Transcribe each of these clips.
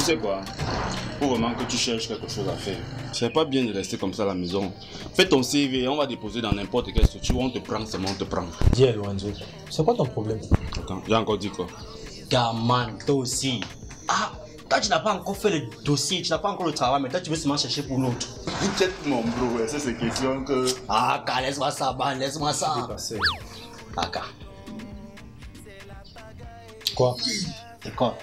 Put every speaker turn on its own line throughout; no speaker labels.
sais quoi? Faut vraiment que tu cherches quelque chose à faire. C'est pas bien de rester comme ça à la maison. Fais ton CV, on va déposer dans n'importe quelle structure. On te prend, seulement on te prend.
Dis Lorenzo, c'est quoi ton problème?
Attends, j'ai encore dit quoi?
Gaman, toi aussi. Ah, toi tu n'as pas encore fait le dossier, tu n'as pas encore le travail, mais toi tu veux seulement chercher pour l'autre.
Check mon bro, c'est ces questions que...
Ah, laisse-moi ça, ban, laisse-moi ça.
Dépassé.
Ah, quoi? C'est quoi?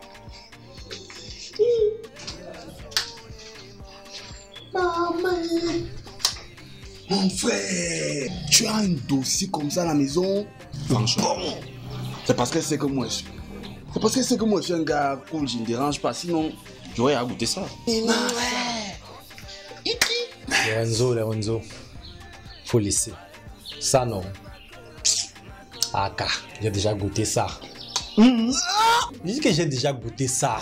Mon frère, tu as un dossier comme ça à la maison? Franchement, c'est parce qu'elle sait que moi je suis. C'est parce qu'elle sait que moi je suis un gars cool, je ne dérange pas. Sinon, j'aurais à goûter ça.
Lorenzo, faut laisser. Ça non. Ah, j'ai déjà goûté ça. Je dis que j'ai déjà goûté ça.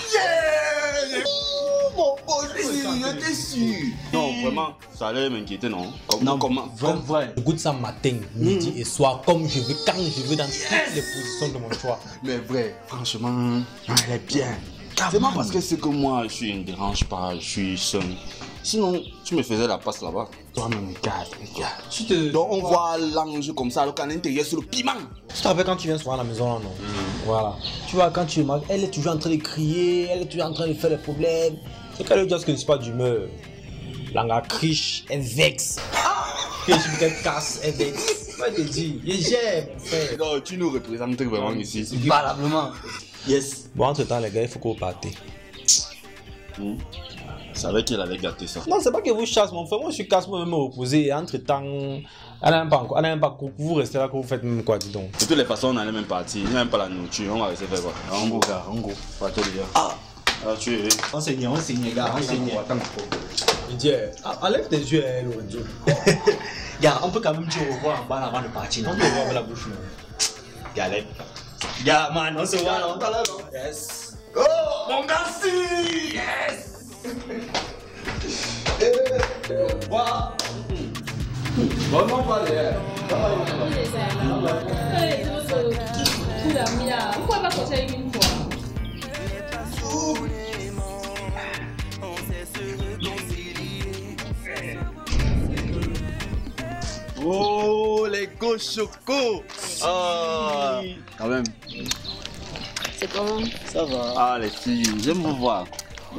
Mon pote, j'étais sûr. Non, vraiment, ça allait m'inquiéter, non? Comment?
Vrai. Je goûte ça matin, midi et soir, comme je veux, quand je veux, dans toutes les positions de mon choix.
Mais vrai, franchement, elle est bien. C'est pas parce que c'est que moi, je ne dérange pas, je suis seul. Sinon, tu me faisais la passe là-bas. Toi-même, regarde. Donc, on voit l'ange comme ça, alors qu'à l'intérieur, sur le piment.
Tu te rappelles quand tu viens souvent à la maison là, non? Voilà. Tu vois, quand tu remarques, elle est toujours en train de crier, elle est toujours en train de faire des problèmes. C'est qu'elle lui dit que je ne suis pas d'humeur. L'anga criche, elle vexe. Que je suis qu'elle casse, elle vexe. Moi, je te dis, j'aime, frère.
Non, tu nous représentes vraiment ici.
Valablement. Yes. Bon, entre temps, les gars, il faut que vous partez.
Je savais qu'elle allait gâter ça.
Non, c'est pas que vous chassez, mon frère. Moi, je suis casse moi-même me reposer. Entre temps, elle n'a même pas encore. Vous restez là, que vous faites même quoi, dis donc.
De toutes les façons, on allait même partir. Il n'y a même pas la nourriture. On va rester faire quoi? En gros, gars, en gros. Pas toi, déjà. Ah, tu es.
Enseignez, gars, enseignez. Je dis, enlève tes yeux, Lorenzo. Gars, on peut quand même dire au revoir en bas avant de partir. On peut au revoir avec la bouche. Galette. Gars, man, on se voit là, on t'a là, non? Yes.
Oh, mon gars, si! Yes! Bonne parler.
Pourquoi pas continuer une fois?
Oh, les cochocos! Ah, quand même.
C'est comment?
Ça va. Ah, les filles, j'aime vous voir.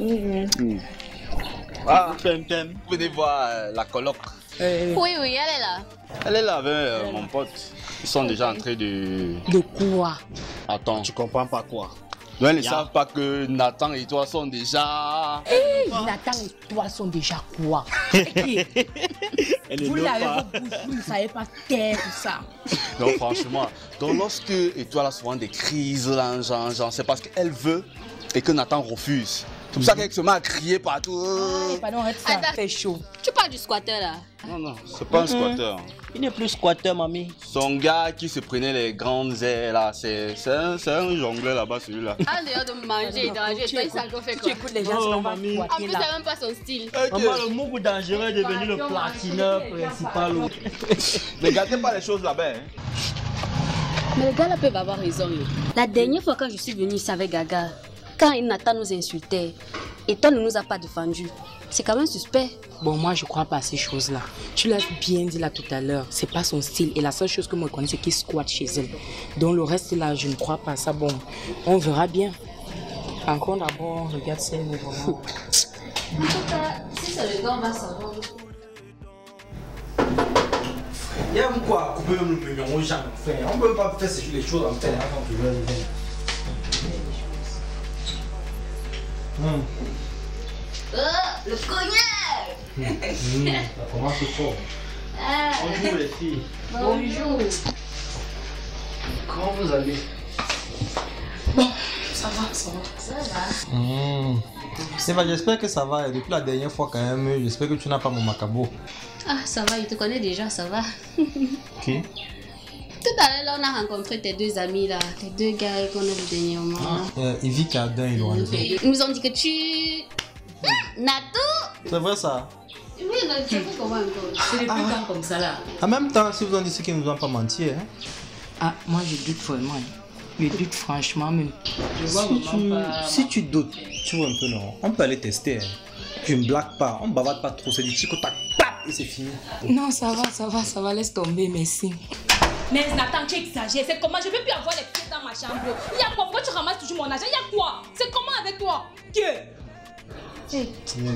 Ah, venez voir la coloc.
Oui, elle est là.
Elle est là avec mon pote. Ils sont déjà en train de...
De quoi?
Attends.
Tu comprends pas quoi?
Donc, ils ne savent pas que Nathan et toi sont déjà...
Nathan et toi sont déjà quoi? Vous l'avez vos bouches, vous ne savez pas taire tout ça.
Non, franchement. Donc, lorsque Étoile a souvent des crises, là, genre, c'est parce qu'elle veut et que Nathan refuse. C'est pour ça qu'elle se met à crier partout.
Pardon, arrête ça. Fait chaud. Tu parles du squatter là?
Non, c'est pas un squatter.
Il n'est plus squatter, mamie.
Son gars qui se prenait les grandes airs là, c'est un jongleur là-bas, celui-là.
En dehors de manger et drager, toi, il s'en fait quoi? Tu écoutes les gens, on va squatter là. En plus, t'as même pas son style.
Maman, le mot dangereux est devenu le platinum principal.
Ne gâtez pas les choses là-bas.
Mais le gars là peut avoir raison. La dernière fois quand je suis venue ici avec Gaga, quand Nathan nous insultait, et toi ne nous a pas défendu, c'est quand même suspect.
Bon, moi je crois pas à ces choses-là. Tu l'as bien dit là tout à l'heure, c'est pas son style. Et la seule chose que moi je connais, c'est qu'il squatte chez elle. Donc le reste là, je ne crois pas à ça. Bon, on verra bien. Encore d'abord, regarde ça.
En tout cas, si c'est le gars, on va savoir.
Il y a quoi couper même le pignon aux gens. On ne peut pas faire les choses en fait avant que je vienne.
Le cognac!
Ça commence fort. Bonjour les filles.
Bonjour.
Comment vous allez?
Ça va.
Ça va.
C'est vrai, j'espère que ça va. Et depuis la dernière fois quand même, j'espère que tu n'as pas mon macabo.
Ah, ça va, il te connaît déjà, ça va.
Ok.
Tout à l'heure, on a rencontré tes deux amis là, tes deux gars qu'on a vu dernièrement.
Ivy Cardin et Lorenzo.
Ils nous ont dit que tu... Nato!
C'est vrai ça?
Oui, on a dit comment encore.
C'est depuis quand comme ça là?
En même temps, si vous en dites ceux qui ne nous ont pas menti, hein?
Ah, moi je doute vraiment. Le doute, franchement, même. Je vois
Si tu doutes, tu vois un peu, non? On peut aller tester. Hein. Tu ne blagues pas, on ne bavarde pas trop. C'est du chico tac, et c'est fini.
Non, ça va, laisse tomber, merci.
Mais Nathan, tu exagères. C'est comment? Je ne peux plus avoir les pieds dans ma chambre. Il y a quoi? Pourquoi tu ramasses toujours mon argent? Il y a quoi? C'est comment avec toi? Hey.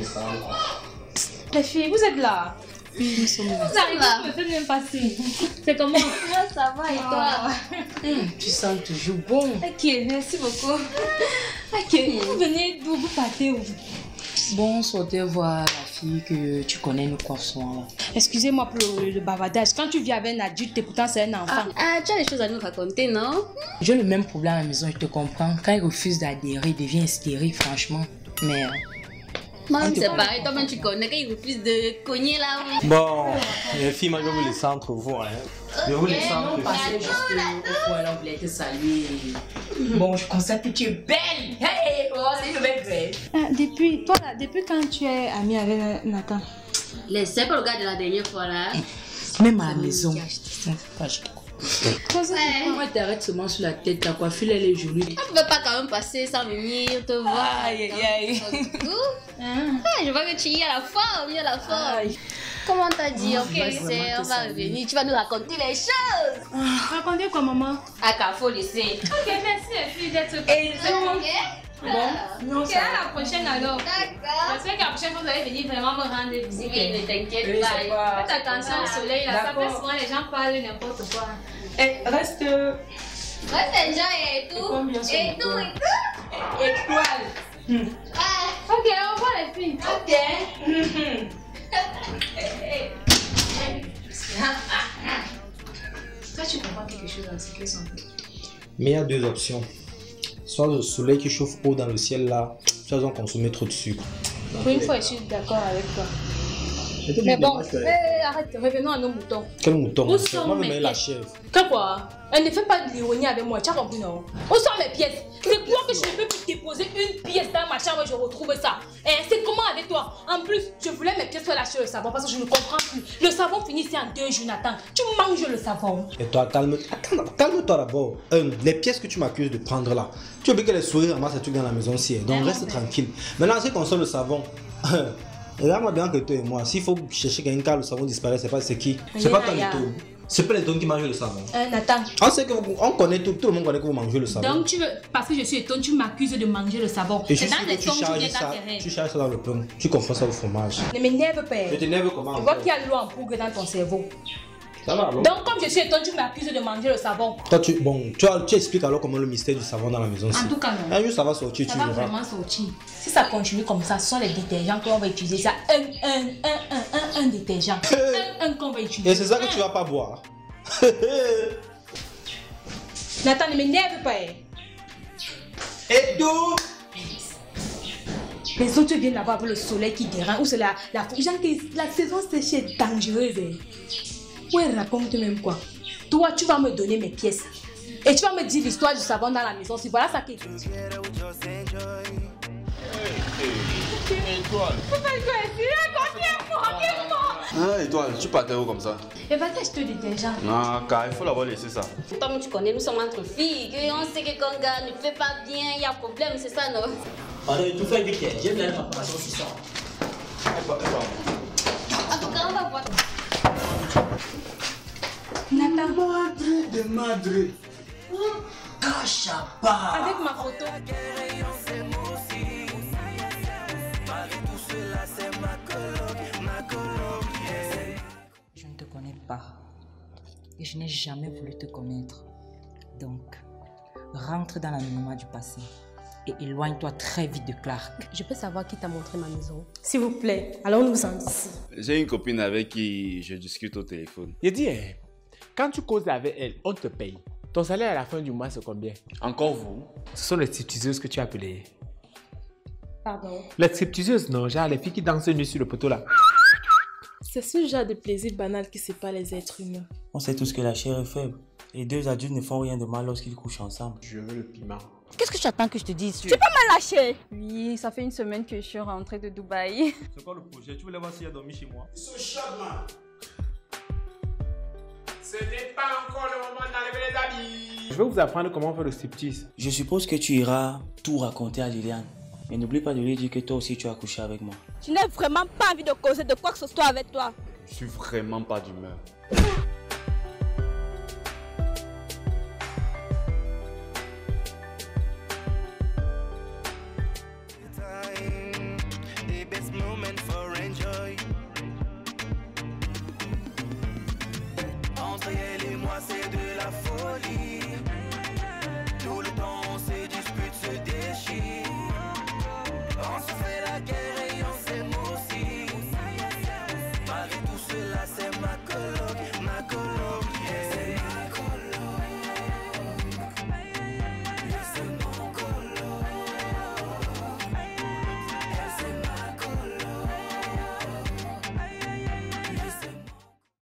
Les filles, vous êtes là?
Oui, nous sommes là.
Vous arrivez, vous me faites même passer. C'est comment?
Ça va et toi?
Tu sens toujours bon.
Ok, merci beaucoup. Ok, vous venez d'où? Vous partez où?
Bon, on sortait voir la fille que tu connais, nous croissons là.
Excusez-moi pour le bavardage. Quand tu viens avec un adulte et pourtant c'est un enfant.
Tu as des choses à nous raconter, non?
J'ai le même problème à la maison, je te comprends. Quand il refuse d'adhérer, il devient hystérique, franchement. Mais...
Moi, c'est pareil, toi-même tu connais, quand il refuse de cogner là.
Bon, les filles, moi je vais vous laisser entre vous. Hein. Je vais vous laisser entre vous.
On passait juste au point là, on voulait te saluer. Bon, je constate que tu es belle. Hey, oh, c'est une belle belle.
Depuis quand tu es amie avec Nathan?
C'est pas le gars de la dernière fois là.
Même à la maison.
Ouais.
T'arrêtes seulement sur la tête, ta coiffure elle est jolie.
On pouvait pas quand même passer sans venir te voir.
Aïe, aïe,
Je vois que tu y es à la fin, Comment t'as dit? Ok, on va revenir. Tu vas nous raconter les choses.
Racontez quoi, maman?
À Carrefour lycée.
Ok, merci les filles d'être
Bon.
Ok, à la prochaine alors.
D'accord.
Je sais qu'à la prochaine fois, vous allez venir vraiment me rendre visite.
Oui, ne t'inquiète pas.
Faites attention au soleil, là. Ça fait souvent les gens parlent n'importe quoi.
Reste.
Reste gens et tout.
Étoile.
Ok, au revoir les filles.
Ok.
Toi, tu comprends quelque chose dans ce qu'ils sont.
Mais il y a deux options. Soit le soleil qui chauffe haut dans le ciel là, soit ils ont consommé trop de sucre.
Pour une fois, je suis d'accord avec toi.
Mais
Mais bon, arrête, revenons à nos moutons.
Quel mouton?
Où sont
Moi,
mes
je mets la
pièces?
chèvre.
Que quoi? Elle ne fait pas de l'ironie avec moi, tu as compris non? Où sont mes pièces? C'est quoi que je ne peux plus déposer une pièce dans ma chambre et je retrouve ça? C'est comment avec toi? En plus, je voulais mes pièces pour lâcher le savon parce que je ne comprends plus. Le savon finit ici en 2 jours, Nathan. Tu manges le savon.
Et toi, calme-toi d'abord. Les pièces que tu m'accuses de prendre là, tu veux que les souris ramassent les trucs dans la maison aussi. Donc reste tranquille. Maintenant, si on sort le savon, regarde-moi bien que toi et moi, s'il faut chercher quelqu'un car le savon disparaît, c'est qui? C'est pas toi du tout. C'est pas les dons qui mangent le savon.
Nathan.
On sait que on connaît tout le monde connaît que vous mangez le savon.
Donc tu veux, parce que je suis étonne, tu m'accuses de manger le savon.
Et
c'est dans les tons que tu viens
ça,
d'enterrer.
tu charges ça dans le pain. Tu comprends ça au fromage.
Ne m'énerve pas.
Je t'énerve comment?
Je vois qu'il y a de l'eau en poudre dans ton cerveau.
Ça va alors?
Donc comme je suis étonne, tu m'accuses de manger le savon.
Toi, tu expliques alors comment le mystère du savon dans la maison.
En tout cas, non.
Un jour ça va sortir,
Ça
tu
va
verras.
vraiment sortir. Si ça continue comme ça, ce sont les détergents qu'on va utiliser. Ça, un détergent. Un qu'on va utiliser.
Et c'est ça que tu vas pas boire.
Nathan, ne m'énerve pas.
Et d'où?
Les autres viennent là-bas avec le soleil qui dérange. Ou c'est la saison sèche est dangereuse. Ouais, raconte même quoi. Toi, tu vas me donner mes pièces. Et tu vas me dire l'histoire du savon dans la maison. Si voilà ça qui est.
Étoile. Ah, Étoile, tu partais où comme ça?
Et va t'acheter des détergents.
Non, car il faut l'avoir laissé ça.
Toi, tu connais, nous sommes entre filles. On sait que quand un gars ne fait pas bien, il y a problème, c'est ça, non?
Alors, tout fait vite, j'aime bien la préparation sur ça.
En tout cas, on va voir.
Nathan.
Madre de madre. Cachapa.
Avec ma photo.
Je ne te connais pas. Et je n'ai jamais voulu te connaître. Donc, rentre dans l'anonymat du passé. Et éloigne-toi très vite de Clark.
Je peux savoir qui t'a montré ma maison?
S'il vous plaît, allons-nous-en d'ici.
J'ai une copine avec qui je discute au téléphone.
Il dit, quand tu causes avec elle, on te paye. Ton salaire à la fin du mois, c'est combien?
Encore vous?
Ce sont les stripteaseuses que tu as appelées.
Pardon.
Les stripteaseuses, non, genre les filles qui dansent nues sur le poteau là.
C'est ce genre de plaisir banal qui sépare les êtres humains.
On sait tous que la chair est faible. Et deux adultes ne font rien de mal lorsqu'ils couchent ensemble.
Je veux le piment.
Qu'est-ce que tu attends que je te dise?
Tu peux me lâcher? Oui, ça fait une semaine que je suis rentrée de Dubaï.
C'est quoi le projet? Tu voulais voir s'il a dormi chez moi?
Ils sont chats, man.
Ce n'est pas encore le moment d'enlever les habits. Je vais vous apprendre comment faire le striptease.
Je suppose que tu iras tout raconter à Liliane. Mais n'oublie pas de lui dire que toi aussi tu as couché avec moi.
Je n'ai vraiment pas envie de causer de quoi que ce soit avec toi.
Je suis vraiment pas d'humeur.
The best moment for